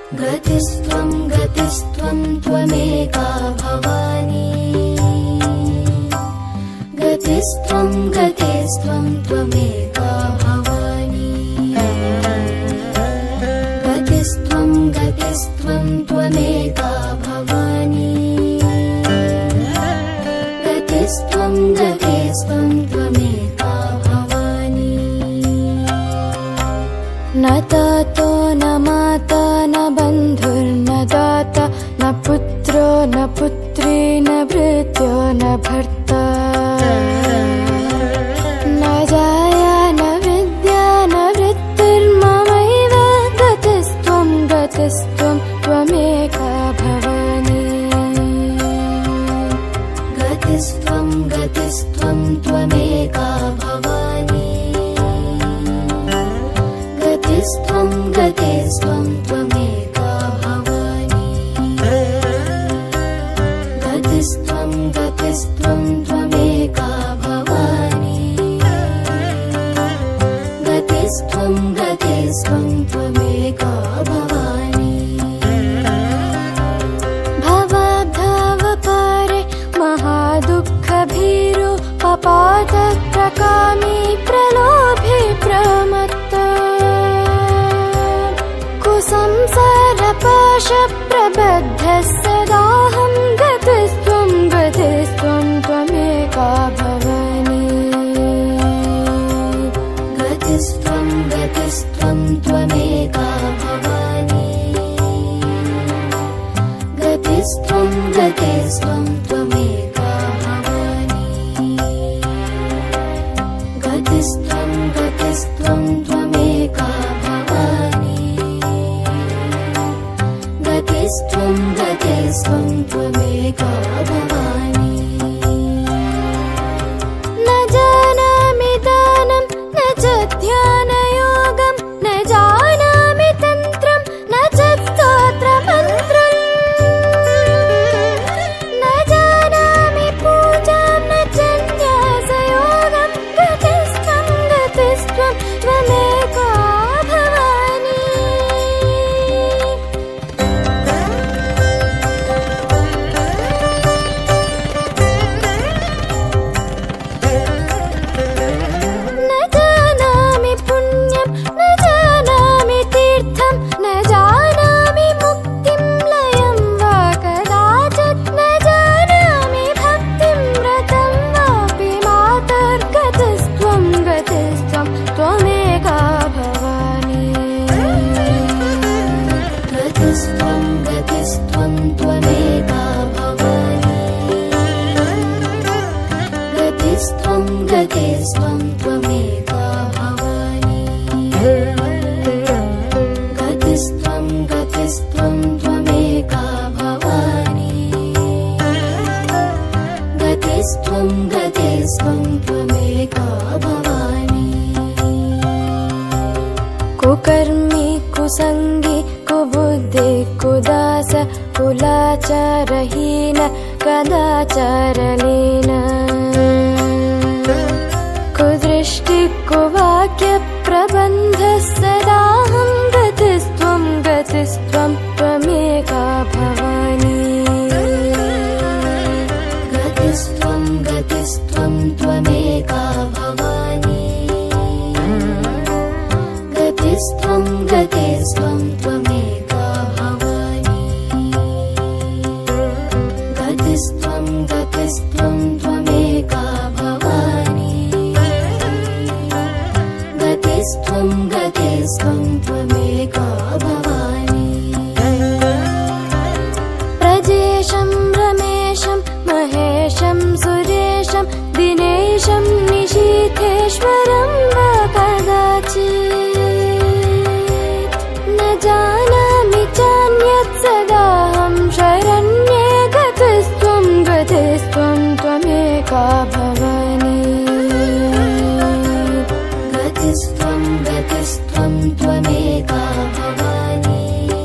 गतिस्त्वं गतिस्त्वं त्वमेका भवानी गतिस्त्वं गतिस्त्वं त्वमेका भवानी गतिस्त्वं गतिस्त्वं त्वमेका भवानी गतिस्त्वं गतिस्त्वं त्वमेका भवानी न तातो न माता न बन्धुर्न दाता न पुत्रो न पुत्री न भृत्यो न भर्ता न जाया न विद्या न वृत्तिर्ममैव गतिस्त्वं गतिस्त्वं त्वमेका भवानी गतिस्त्वं गतिस्त्वं त्वमेका भवानी गतिस्त्वं गतिस्त्वं त्वमेका भवानी गतिस्त्वं गतिस्त्वं त्वमेका भवानी गतिस्त्वं गतिस्त्वं त्वमेका भवानी भवभवपारे महादुःखभीरो अपातप्रकामी प्रलोभे प्रमत्ता संसारपाशप्रबद्धः सदाहं गतिस्त्वं गतिस्त्वं त्वमेका भवानी गतिस्त्वं गतिस्त्वं त्वमेका भवानी गतिस्त्वं गतिस्त्वं त्वमेका भवानी गतिस्त्वं गतिस्त्वं त्वमेका भवानी गतिस्त्वं गतिस्त्वं त्वमेका भवानी न जानामि दानं न च ध्यानयोगं न जानामि तन्त्रं न च स्तोत्रमन्त्रम् न जानामि पूजां न च न्यासयोगं गतिस्त्वं गतिस्त्वं त्वमेका भवानी न जानामि पुण्यं न जानामि तीर्थं न जानामि मुक्तिं लयं वा कदाचित् न जानामि भक्तिं व्रतं वापि मातर्गतिस्त्वं गतिस्त्वं त्वमेका भवानी गतिस्त्वं गतिस्त्वं त्वमेका भवानी गतिस्त्वं गतिस्त्वं त्वमेका भवानी गतिस्त्वं गतिस्त्वं त्वमेका भवानी गतिस्त्वं गतिस्त्वं त्वमेका भवानी कुकर्मी कुसंगी कुबुद्धि कुदास कुलाचारहीन कदाचारलीन कुदृष्टि कुवाक्य प्रबन्ध सदाहं गतिस्त्वं गतिस्त्वं त्वमेका भवानी गतिस्त्वं गतिस्त्वं त्वमेका भवानी गतिस्त्वं गतिस्त्वं त्वमेका भवानी गतिस्त्वं गतिस्त्वं त्वमेका भवानी गतिस्त्वं गतिस्त्वं त्वमेका भवानी प्रजेशं रमेशं महेशं सुरेशं दिनेशं निशीथेश्वरं वा कदाचित् न जानामि चान्यत् सदाहं शरण्ये गतिस्त्वं गतिस्त्वं त्वमेका भवानी गतिस्त्वं गतिस्त्वं त्वमेका भवानी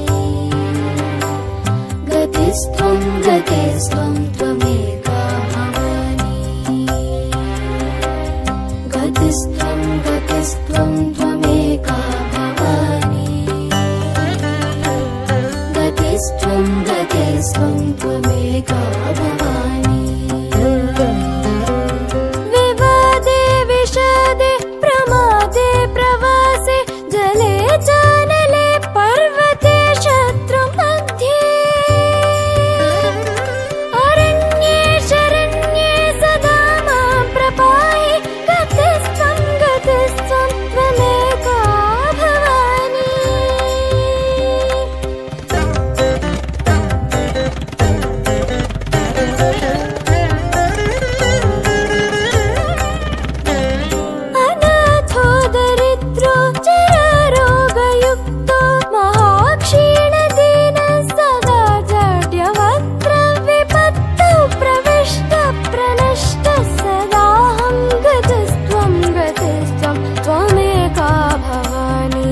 गतिस्त्वं गतिस्त्वं त्वमेका भवानी गतिस्त्वं गतिस्त्वं त्वमेका भवानी गतिस्त्वं त्वमेका भवानी विवादे विषादे प्रमादे प्रवासे जले चानले पर्वते शत्रुमध्ये अरण्ये शरण्ये सदा मां प्रपाहि गतिस्त्वं त्वमेका भवानी अनाथो दरिद्रो चरारोगयुक्तो महाक्षीणदीनः सदा जड्यवक्त्र विपत्तौ प्रविष्टः प्रनष्टः सदाहं गतिस्त्वं त्वमेका भवानी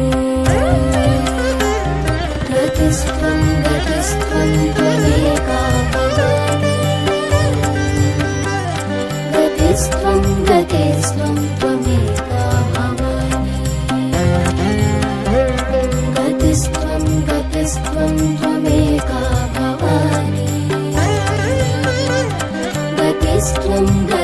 गतिस्त्वं त्वमेका भवानी गतिस्त्वं त्वमेका भवानी गतिस्त्वं त्वमेका भवानी गतिस्त्वं